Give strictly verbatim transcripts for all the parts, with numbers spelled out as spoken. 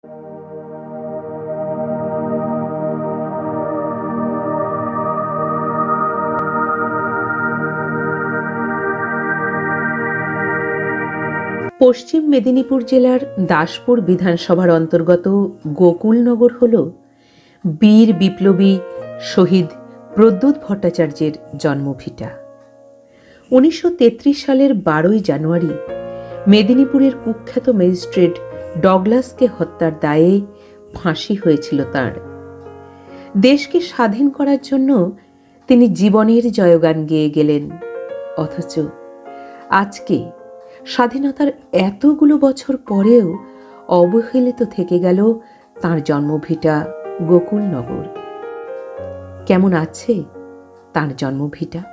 পশ্চিম মেদিনীপুর জেলার দাসপুর বিধানসভার অন্তর্গত গোকুলনগর হল বীর বিপ্লবী শহীদ প্রদ্যোৎ ভট্টাচার্যের জন্মভিটা। উনিশশো তেত্রিশ সালের বারোই জানুয়ারি মেদিনীপুরের কুখ্যাত ম্যাজিস্ট্রেট ডগলাসকে হত্যার দায়ে ফাঁসি হয়েছিল তাঁর। দেশকে স্বাধীন করার জন্য তিনি জীবনের জয়গান গেয়ে গেলেন। অথচ আজকে স্বাধীনতার এতগুলো বছর পরেও অবহেলিত থেকে গেল তাঁর জন্মভিটা গোকুলনগর। কেমন আছে তাঁর জন্মভিটা?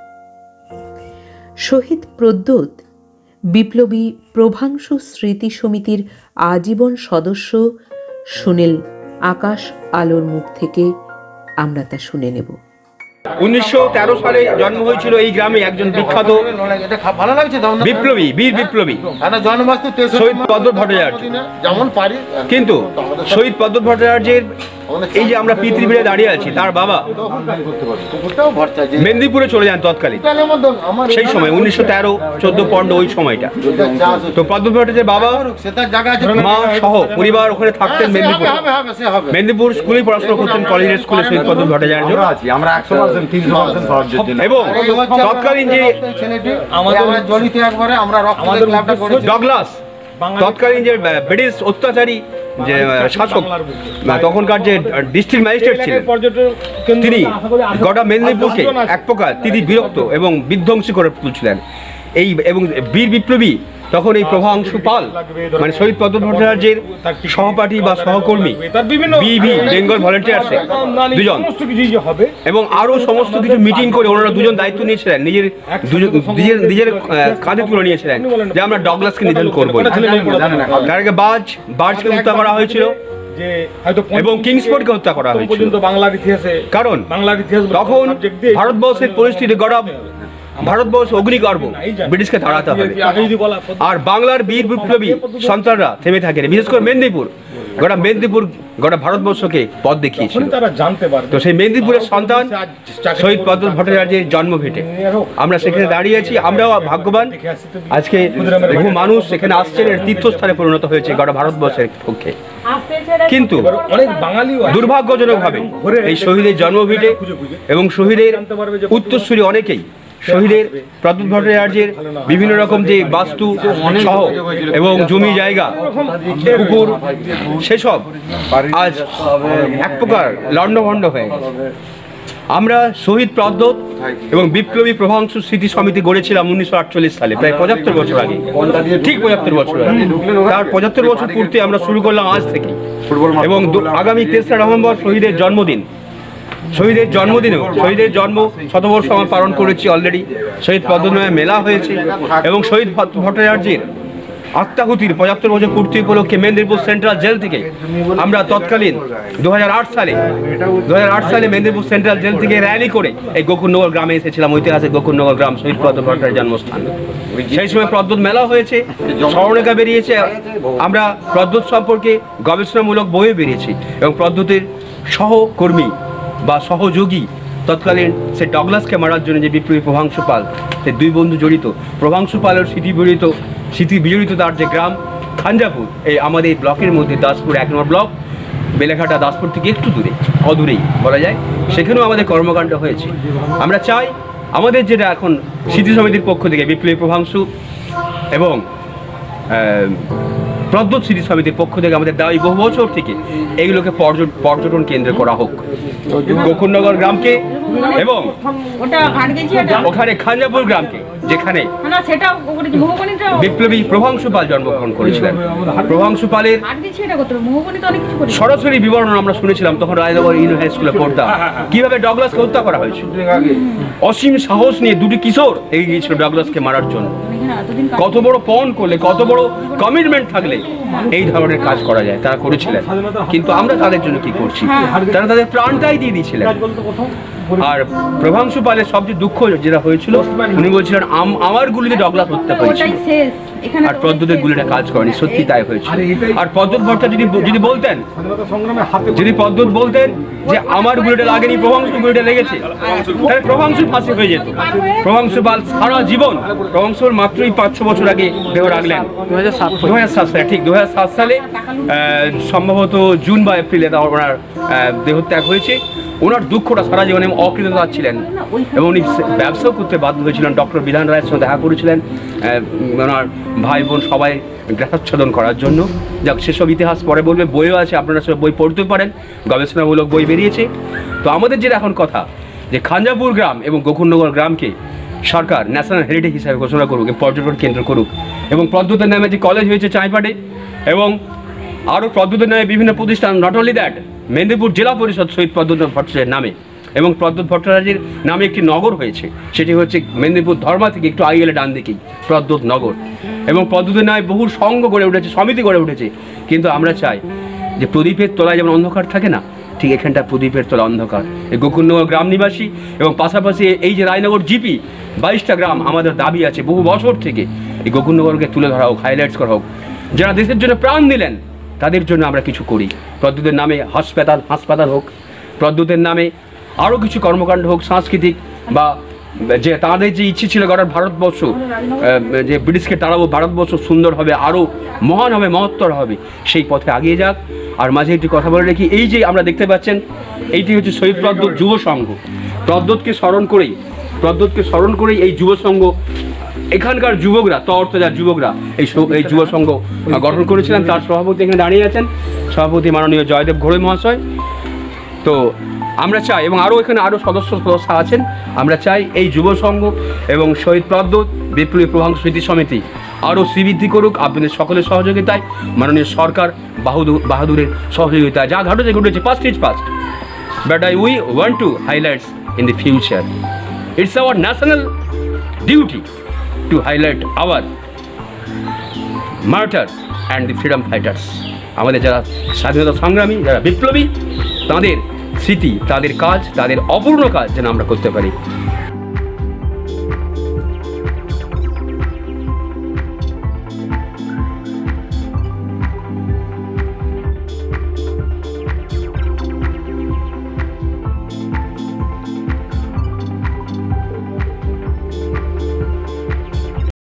শহীদ প্রদ্যোৎ বিপ্লবী প্রভাংশু স্মৃতি সমিতির আজীবন সদস্য সুনীল আকাশ আলোর মুখ থেকে আমরা তা শুনে নেব। উনিশশো তেরো সালে জন্ম হয়েছিল এই গ্রামে একজন বিখ্যাত বিপ্লবী বীর বিপ্লবী শহীদ প্রদ্যোৎ ভট্টাচার্য। কিন্তু শহীদ প্রদ্যোৎ ভট্টাচার্যের এই যে আমরা পৃথিবীতে দাঁড়িয়ে আছি, তার বাবা মেদিনীপুরে চলে যান তৎকালীন, সেই সময় উনিশশো তেরো চোদ্দ পনেরো ওই সময়টা। তো প্রদ্যোৎ ভট্টাচার্যের বাবা মা সহ পরিবার ওখানে থাকতেন মেদিনীপুর মেদিনীপুর স্কুলে পড়াশোনা করতেন, কলেজের স্কুলে শহীদ প্রদ্যোৎ ভট্টাচার্য। এবং তৎকালীন যে ডগলাস, তৎকালীন যে ব্রিটিশ অত্যাচারী যে শাসক, তখনকার যে ডিস্ট্রিক্ট ম্যাজিস্ট্রেট ছিলেন, তিনি গোটা মেদিনীপুরকে এক প্রকার তিনি বিরক্ত এবং বিধ্বংসী করে তুলছিলেন। এই এবং বীর বিপ্লবী তখন এই প্রভাংশু পাল মানে শহীদ প্রদ্যোৎ ভট্টাচার্যের সহপাঠী বা সহকর্মী বিভি বেঙ্গল ভলেন্টিয়ার্সে দুজন এবং আরো সমস্ত কিছু মিটিং করে ওনারা দুজন দায়িত্ব নিয়েছিলেন, নিজের নিজের নিজের কাঁধে তুলে নিয়েছিলেন যে আমরা ডগলাসকে নিধন করবো। তার আগে বাজ বাজকে হত্যা করা হয়েছিল এবং কিংসফোর্ডকে হত্যা করা হয়েছিল। বাংলার ইতিহাসে কারণ বাংলার ইতিহাস তখন ভারতবর্ষের পরিস্থিতি গড়া, ভারতবর্ষ অগ্নিগর্ভ, ব্রিটিশকে তাড়াতে হবে। আর বাংলার বীর বিপ্লবী সন্তানরা থেমে থাকেন, বিশেষ করে মেদিনীপুর, গোটা মেদিনীপুর গোটা ভারতবর্ষকে পথ দেখিয়েছিল। তো সেই মেদিনীপুরের সন্তান শহীদ প্রদ্যোৎ ভট্টাচার্যের জন্মভিটে আমরা সেখানে দাঁড়িয়ে আছি। আমরাও ভাগ্যবান, আজকে বহু মানুষ সেখানে আসছেন, এর তীর্থস্থানে পরিণত হয়েছে গোটা ভারতবর্ষের পক্ষে। কিন্তু দুর্ভাগ্যজনকভাবে এই শহীদের জন্মভিটে এবং শহীদের উত্তরসূরি অনেকেই শহীদের প্রদ্যোৎ ভট্টাচার্যের বিভিন্ন রকম যে বাস্তু সহ এবং জমি জায়গা পুকুর সেসব আজ এক প্রকার লণ্ডভণ্ড হয়ে গেছে। আমরা শহীদ প্রদ্যোৎ এবং বিপ্লবী প্রভাংশু স্মৃতি সমিতি গড়েছিলাম উনিশশো আটচল্লিশ সালে, প্রায় পঁচাত্তর বছর আগে, ঠিক পঁচাত্তর বছর আগে। তার পঁচাত্তর বছর পূর্তি আমরা শুরু করলাম আজ থেকে এবং আগামী তেসরা নভেম্বর শহীদের জন্মদিন। শহীদের জন্মদিনেও শহীদের জন্ম শতবর্ষ আমরা পালন করেছি অলরেডি। শহীদ প্রদ্যোৎ মেলা হয়েছে এবং শহীদ ভট্টাচার্যের আত্মাহুতির পঁচাত্তর বছর পূর্তি উপলক্ষে মেদিনীপুর সেন্ট্রাল জেল থেকে আমরা তৎকালীন দু হাজার আট সালে দু হাজার আট সালে মেদিনীপুর সেন্ট্রাল জেল থেকে র্যালি করে এই গোকুলনগর গ্রামে এসেছিলাম, ঐতিহাসিক গোকুলনগর গ্রাম, শহীদ প্রদ্যোৎ ভট্টাচার্যের জন্মস্থান। সেই সময় প্রদ্যোৎ মেলা হয়েছে, স্মরণিকা বেরিয়েছে, আমরা প্রদ্যোৎ সম্পর্কে গবেষণামূলক বইও বেরিয়েছি এবং প্রদ্যোতের সহকর্মী বা সহযোগী তৎকালীন সে ডগলাসকে মারার জন্য যে বিপ্লবী প্রভাংশু পাল, সে দুই বন্ধু জড়িত। প্রভাংশু পালের স্মৃতি বিজড়িত স্মৃতি বিজড়িত তার যে গ্রাম খাঞ্জাপুর, এই আমাদের ব্লকের মধ্যে দাসপুর এক নম্বর ব্লক, বেলেঘাটা দাসপুর থেকে একটু দূরে, অদূরেই বলা যায়, সেখানেও আমাদের কর্মকাণ্ড হয়েছে। আমরা চাই আমাদের যেটা এখন স্মৃতি সমিতির পক্ষ থেকে বিপ্লবী প্রভাংশু এবং প্রদ্যোৎ স্মৃতি সমিতির পক্ষ থেকে আমাদের দাবি বহু বছর থেকে এইগুলোকে পর্যটন কেন্দ্র করা হোক, গোকুলনগর গ্রামকে এবং ওখানে খাঞ্জাপুর গ্রামকে, যেখানে বিপ্লবী প্রভাংশু পাল জন্মগ্রহণ করেছিলেন। প্রভাংশু পালের সরাসরি বিবরণ আমরা শুনেছিলাম তখন রায়নগর ইউনিয়ন হাই স্কুলে পড়তাম, কিভাবে ডগলাসকে হত্যা করা হয়েছিল। অসীম সাহস নিয়ে দুটি কিশোর এগিয়ে গিয়েছিল ডগলাসকে মারার জন্য। কত বড় পণ করলে, কত বড় কমিটমেন্ট থাকলে এই ধরনের কাজ করা যায়, তারা করেছিলেন। কিন্তু আমরা তাদের জন্য কি করছি? তারা তাদের প্রাণটাই দিয়ে দিয়েছিলেন। আর প্রভাংশু পালের সবচেয়ে দুঃখ যেটা হয়েছিল, উনি বলছিলেন আমার গুলিতে ডগলাস হত্যা হয়েছিল, আর প্রদ্যুতের গুলিটা কাজ করেনি। সত্যি তাই হয়েছিল। আর প্রদ্যুৎ ভট্টাচার্য যদি যদি বলতেন যদি প্রদ্যুৎ বলতেন যে আমার গুলিটা লাগেনি, প্রভাংশু গুলিটা লেগেছে, তাহলে প্রভাংশু ফাঁসি হয়ে যেত। প্রভাংশু পাল সারা জীবন, প্রভাংশুর মাত্রই পাঁচ ছ বছর আগে দেহ রাখলেন দু হাজার সাত সালে, ঠিক দু হাজার সাত সালে সম্ভবত জুন বা এপ্রিলে ওনার দেহত্যাগ হয়েছে। ওনার দুঃখটা সারা জীবনে অকৃতজ্ঞতা ছিলেন এবং উনি ব্যবসাও করতে বাধ্য হয়েছিলেন। ডক্টর বিধান রায়ের সঙ্গে দেখা করেছিলেন ওনার ভাই বোন সবাই গ্রাসাচ্ছাদন করার জন্য। যাক, সেসব ইতিহাস পরে বলবে, বইও আছে, আপনারা সব বই পড়তে পারেন, গবেষণামূলক বই বেরিয়েছে। তো আমাদের যেটা এখন কথা যে খাঞ্জাপুর গ্রাম এবং গোকুলনগর গ্রামকে সরকার ন্যাশনাল হেরিটেজ হিসাবে ঘোষণা করুক, পর্যটন কেন্দ্র করুক, এবং প্রদ্যুতের নামে যে কলেজ হয়েছে চাঁইপাটে এবং আরও প্রদ্যুতের নামে বিভিন্ন প্রতিষ্ঠান, নট অনলি দ্যাট, মেদিনীপুর জেলা পরিষদ শহীদ প্রদ্যুৎ ভট্টাচার্যের নামে এবং প্রদ্যুৎ ভট্টাচার্যের নামে একটি নগর হয়েছে, সেটি হচ্ছে মেদিনীপুর ধর্মা থেকে একটু আগে গেলে ডান দিকেই প্রদ্যুৎ নগর। এবং প্রদ্যুতের নামে বহু সংঘ গড়ে উঠেছে, সমিতি গড়ে উঠেছে। কিন্তু আমরা চাই যে প্রদীপের তলায় যেমন অন্ধকার থাকে না, ঠিক এখানটা প্রদীপের তলা অন্ধকার। এই গোকুলনগর গ্রাম নিবাসী এবং পাশাপাশি এই যে রায়নগর জিপি বাইশটা গ্রাম, আমাদের দাবি আছে বহু বছর থেকে এই গোকুলনগরকে তুলে ধরা হোক, হাইলাইটস করা হোক। যারা দেশের জন্য প্রাণ দিলেন তাদের জন্য আমরা কিছু করি। প্রদ্যুতের নামে হাসপাতাল হাসপাতাল হোক, প্রদ্যুতের নামে আরও কিছু কর্মকাণ্ড হোক, সাংস্কৃতিক বা যে তাদের যে ইচ্ছে ছিল গোটা ভারতবর্ষ, যে ব্রিটিশকে তাড়াবো, ভারতবর্ষ সুন্দর হবে, আরও মহান হবে, মহত্তর হবে, সেই পথে আগিয়ে যাক। আর মাঝে একটি কথা বলে রাখি, এই যে আমরা দেখতে পাচ্ছেন এইটি হচ্ছে শহীদ প্রদ্যুৎ যুব সংঘ। প্রদ্যুৎকে স্মরণ করেই প্রদ্যুৎকে স্মরণ করেই এই যুব সংঘ, এখানকার যুবকরা, তর্তজার যুবকরা এই এই যুব সংঘ গঠন করেছিলেন। তার সভাপতি এখানে দাঁড়িয়ে আছেন, সভাপতি মাননীয় জয়দেব ঘোড়ই মহাশয়। তো আমরা চাই, এবং আরও এখানে আরও সদস্য সদস্য আছেন, আমরা চাই এই যুব সংঘ এবং শহীদ প্রদ্যুৎ বিপ্লবী প্রভাংশু স্মৃতি সমিতি আরও শ্রীবৃদ্ধি করুক আপনাদের সকলের সহযোগিতায়, মাননীয় সরকার বাহাদুর বাহাদুরের সহযোগিতায়। যা ঘটেছে ঘটেছে, past is past, but I we want to highlights in the future. It's our national duty to highlight our martyr and the freedom fighters. আমাদের যারা স্বাধীনতা সংগ্রামী, যারা বিপ্লবী, তাদের স্মৃতি, তাদের কাজ, তাদের অপূর্ণ কাজ যেন আমরা করতে পারি।